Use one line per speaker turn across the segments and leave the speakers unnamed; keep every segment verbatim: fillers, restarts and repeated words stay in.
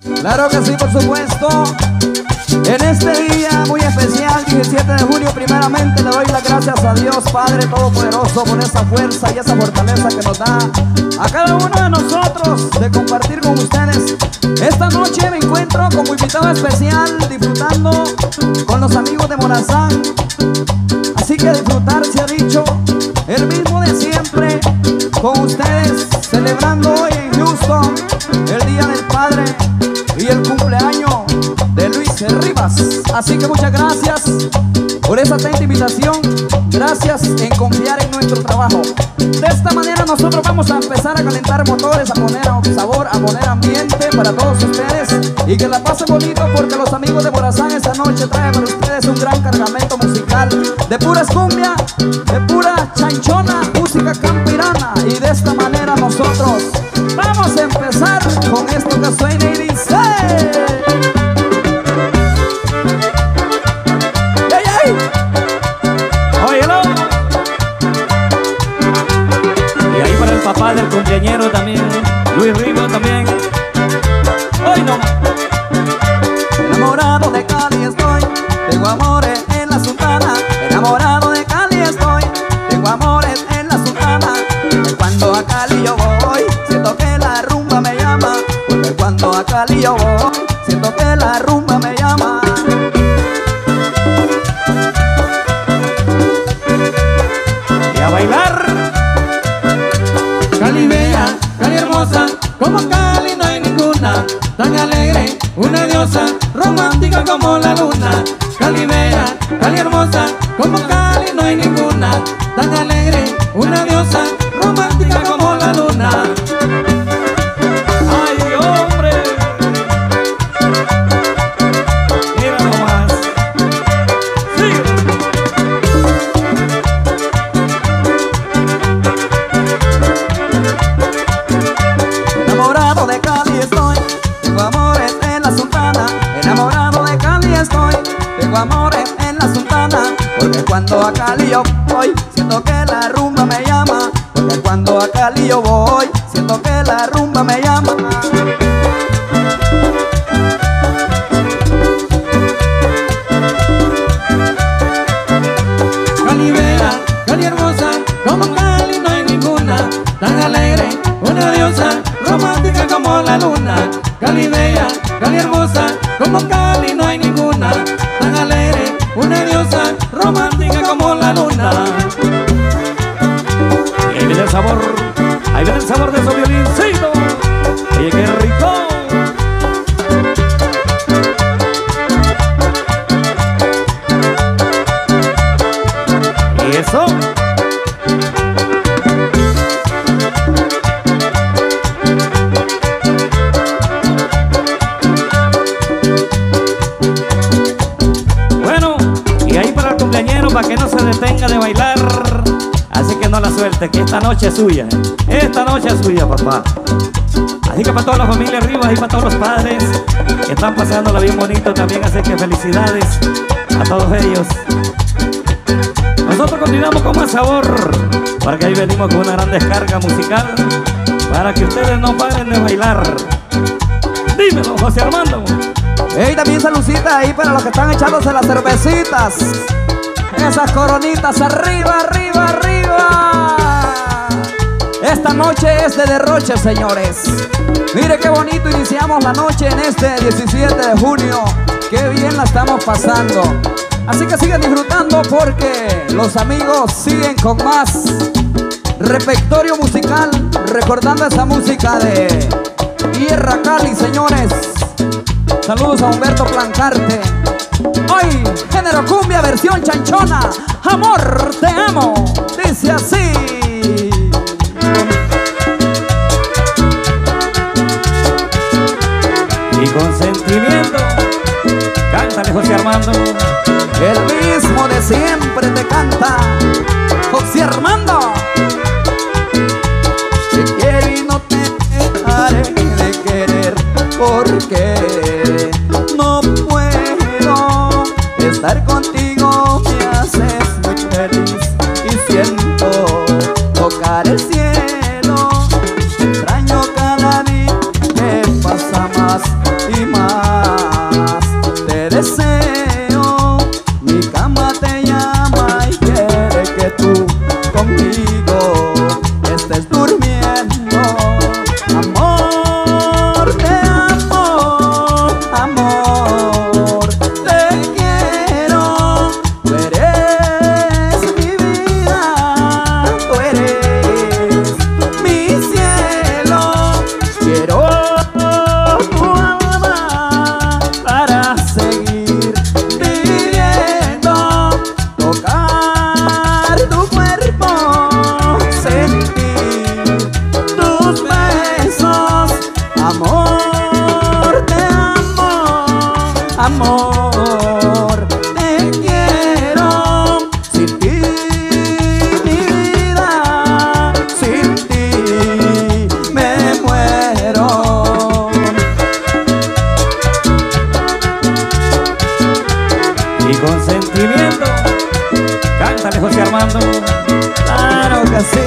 Claro que sí, por supuesto. En este día muy especial, diecisiete de junio, primeramente le doy las gracias a Dios Padre Todopoderoso por esa fuerza y esa fortaleza que nos da a cada uno de nosotros de compartir con ustedes. Esta noche me encuentro como invitado especial disfrutando con los amigos de Morazán. Así que disfrutar se ha dicho, el mismo de siempre, con ustedes celebrando hoy en Houston el Día del Padre y el cumpleaños de Luis Rivas. Así que muchas gracias por esa atenta invitación. Gracias en confiar en nuestro trabajo. De esta manera nosotros vamos a empezar a calentar motores, a poner sabor, a poner ambiente para todos ustedes y que la pasen bonito, porque los amigos de Morazán esta noche traen para ustedes un gran cargamento musical de pura cumbia, de pura chanchona, música campirana. Y de esta manera nosotros vamos a empezar con esto que suena y dice:
papá del cumpleañero también, Luis Rivas también. Hoy no.
Enamorado de Cali estoy, tengo amores en la Sultana. Enamorado de Cali estoy, tengo amores en la Sultana. Porque cuando a Cali yo voy, siento que la rumba me llama. Porque cuando a Cali yo voy, siento que la rumba me llama.
Y a bailar.
Cali bella, Cali hermosa, como Cali no hay ninguna. Tan alegre, una diosa, romántica como la luna. Cali bella, Cali hermosa, como Cali no hay ninguna. Tan alegre, una diosa, romántica como la luna.
¡Ay, hombre! Mira nomás. ¡Sigue!
Enamorado de Cali estoy, tengo amores en la Sultana. Enamorado de Cali estoy, tengo amores en la Sultana. Porque cuando a Cali yo voy, siento que la rumba me llama. Porque cuando a Cali yo voy, siento que la rumba me llama.
Cali bella, Cali hermosa, como Cali no hay ninguna. Tan alegre, una diosa, romántica como la luna. Cali bella, Cali hermosa, como Cali no hay ninguna. Tan alegre, una diosa, romántica como la luna.
Y ahí viene el sabor, ahí viene el sabor de su violincito. Oye, qué rico. Y eso. Para que no se detenga de bailar, así que no la suelte, que esta noche es suya, esta noche es suya, papá. Así que para toda la familia Rivas y para todos los padres que están pasándola bien bonito también, así que felicidades a todos ellos. Nosotros continuamos con más sabor, porque ahí venimos con una gran descarga musical para que ustedes no paren de bailar. Dímelo, José Armando.
Ey, también saludcita ahí para los que están echándose las cervecitas. Esas coronitas arriba, arriba, arriba. Esta noche es de derroche, señores. Mire qué bonito iniciamos la noche en este diecisiete de junio. Qué bien la estamos pasando. Así que sigan disfrutando, porque los amigos siguen con más repertorio musical, recordando esa música de Tierra Cali, señores. Saludos a Humberto Plancarte. Hoy, género cumbia, versión chanchona. Amor, te amo, dice así.
Y con sentimiento, cántale, José Armando.
El mismo de siempre te canta José Armando. Te quiero y no te dejaré de querer, porque no puedo estar contigo, me haces muy feliz y siento tocar el cielo. Te extraño cada día, me pasa más y más. Te deseo, mi cama te llama y quiere que tú conmigo estés durmiendo. Amor, te amo, amor, te quiero. Tú eres mi vida, tú eres mi cielo. Quiero tu alma para seguir viviendo, tocar tu cuerpo, sentir tus besos. Amor, te amo, amor, te quiero. Sin ti, mi vida, sin ti me muero.
Y con sentimiento, cántale, José Armando.
Claro que sí.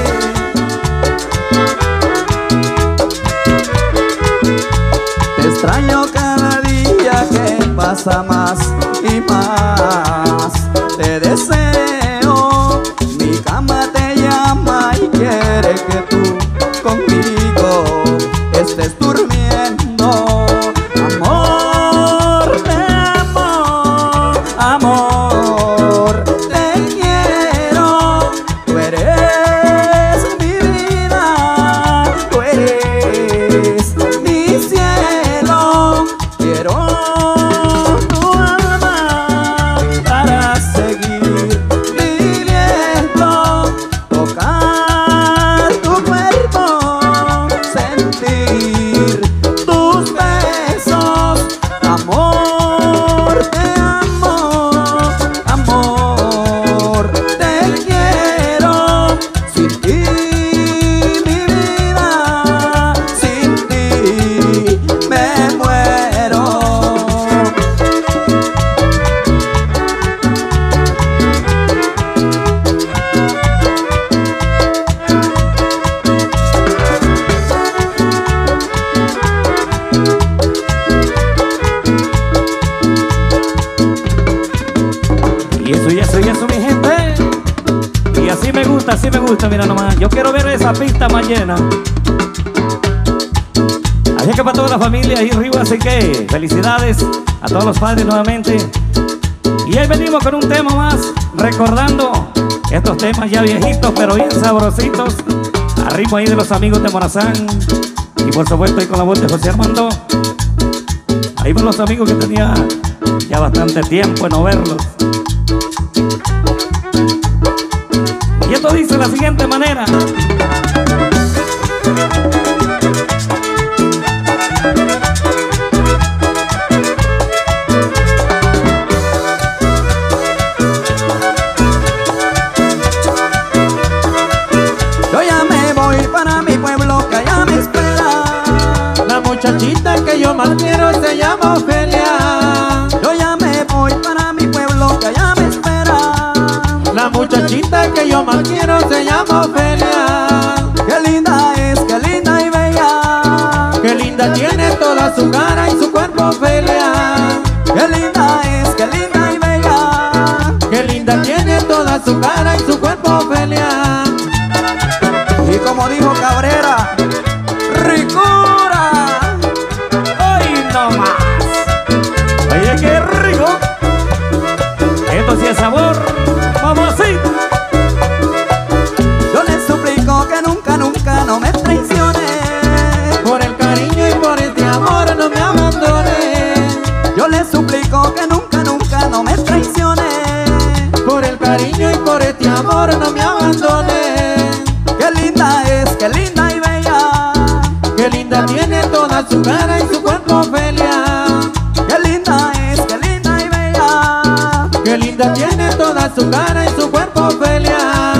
Te extraño cada día que pasa más y más. Te deseo, mi cama te llama y quiere que tú conmigo estés durmiendo. Amor, te amo, amor, te quiero. Tú eres mi vida, tú eres mi cielo. Quiero tu alma para seguir viviendo, tocar tu cuerpo, sentir tus besos. Amor, te amo, amor, te quiero. Sin ti, mi vida, sin ti me muero.
Y eso, y eso, y eso, mi gente. Y así me gusta, así me gusta, mira nomás. Yo quiero ver esa pista más llena. Así que para toda la familia ahí arriba, así que felicidades a todos los padres nuevamente. Y ahí venimos con un tema más, recordando estos temas ya viejitos, pero bien sabrositos. Al ritmo ahí de los amigos de Morazán. Y por supuesto ahí con la voz de José Armando. Ahí van los amigos que tenía ya bastante tiempo en no verlos. Y esto dice de la siguiente manera.
Yo ya me voy para mi pueblo que allá me espera.
La muchachita que yo más quiero se llama Ofelia.
Yo ya me voy para mi pueblo que allá me espera.
La muchachita que yo más quiero se llama Ofelia.
Qué linda es, qué linda y bella.
Qué linda tiene toda su cara y su cuerpo, Ofelia.
Qué linda es, qué linda y bella.
Qué linda tiene toda su cara y su cuerpo, Ofelia.
Y como dijo Cabrera, ricura.
¡Ay, no más! Oye, qué rico. Esto sí es sabor. Vamos así.
Yo le suplico que nunca, nunca no me traicione.
Por el cariño y por este amor no me abandone.
Yo le suplico que nunca, nunca no me traicione.
Por el cariño y por este amor no me abandone.
Qué linda es, qué linda y bella.
Qué linda tiene toda su cara y su cuerpo, Ofelia.
Qué linda es, qué linda y bella.
Qué linda tiene toda su cara y su cuerpo, Ofelia.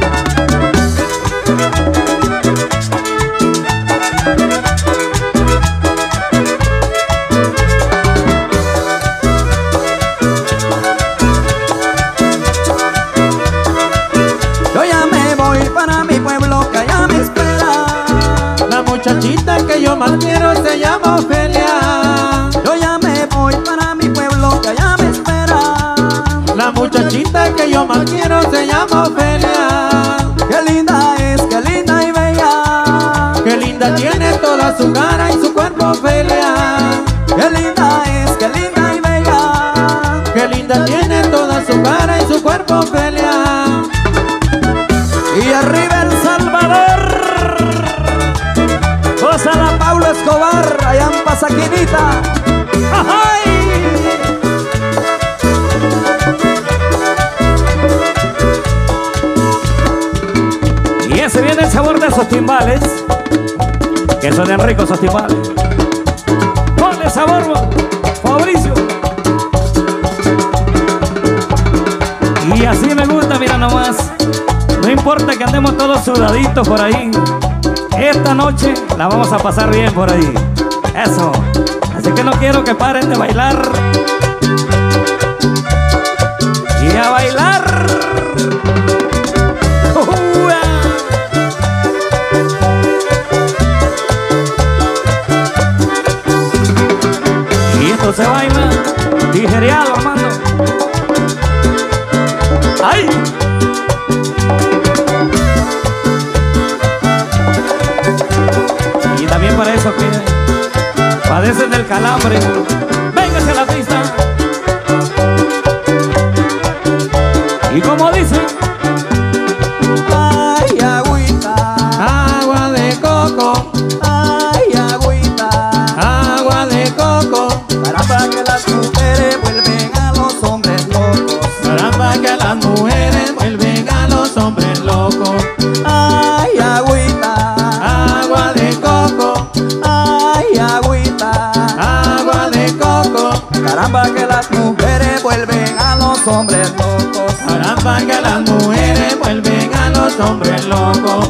Yo ya me voy para mi pueblo que allá me espera.
La muchachita que yo más quiero se llama Ofelia. muchachita que yo más quiero se llama Ofelia.
Qué linda es, qué linda y bella.
Qué linda tiene toda su cara y su cuerpo Ofelia.
Qué linda es, qué linda y bella.
Qué linda tiene toda su cara y su cuerpo Ofelia.
Y arriba El Salvador. Gózala Paulo Escobar, allá en Pasaquinita. ¡Ay!
Y ese viene el sabor de esos timbales, que suenan ricos esos timbales. Ponle sabor, Fabricio. Y así me gusta, mira nomás. No importa que andemos todos sudaditos por ahí, esta noche la vamos a pasar bien por ahí. Eso. Así que no quiero que paren de bailar. Y a bailar. ¡Uah! Y esto se baila tijereado, Armando. ¡Ay! Y también para eso que padecen del calambre, véngase a la pista. Y como dicen,
Ay, agüita,
Agua de coco,
ay, agüita.
agua de coco.
Caramba que las mujeres vuelven a los hombres locos.
Caramba que las mujeres vuelven a los hombres locos.
Ay, agüita,
Agua de coco,
ay, agüita.
agua de coco.
Caramba que las mujeres vuelven a los hombres locos.
Caramba que las mujeres vuelven a los hombres locos.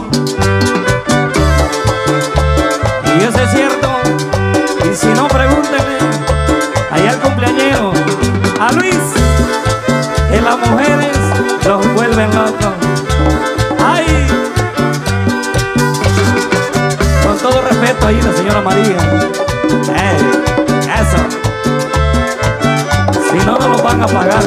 y eso es cierto. Y si no, pregúntenle allá al cumpleañero, a Luis, que las mujeres los vuelven locos. ¡Ay! Con todo respeto ahí la señora María. Eh, eso. Si no, no lo van a pagar.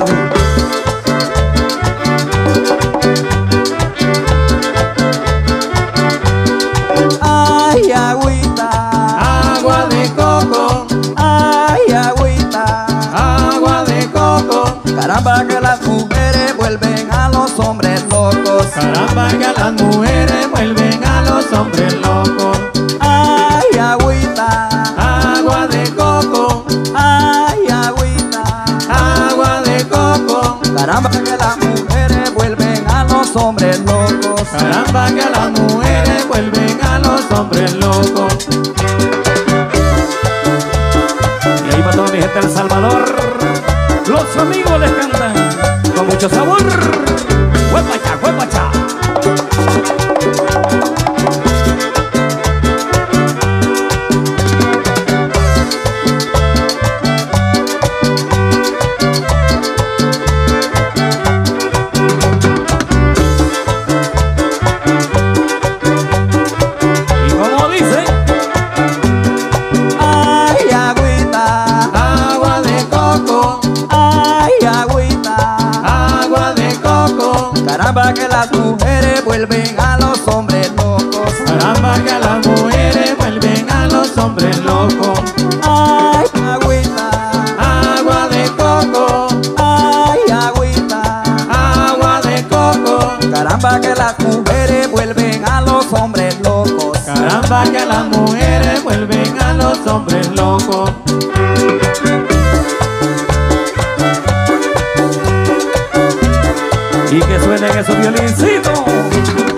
Ay, agüita,
Agua de coco,
ay, agüita.
agua de coco.
Caramba que las mujeres vuelven a los hombres locos.
Caramba que las mujeres vuelven a los hombres locos.
Ay, agüita,
Agua de coco,
ay, agüita.
agua de coco.
Caramba que las mujeres vuelven a los hombres locos.
Caramba que las mujeres vuelven a los hombres locos.
Y ahí va toda mi gente del Salvador. Los amigos les cantan con mucho sabor. ¡Huepacha, huepacha! Y como dice,
Ay, agüita,
Agua de coco,
ay, agüita.
agua de coco.
Caramba que las mujeres vuelven a los hombres locos.
Caramba que las mujeres vuelven a los hombres locos.
Ay, agüita,
Agua de coco,
ay, agüita.
agua de coco.
Caramba que las mujeres vuelven a los hombres locos.
Caramba que las mujeres vuelven a los hombres locos.
y que suenen esos violincitos.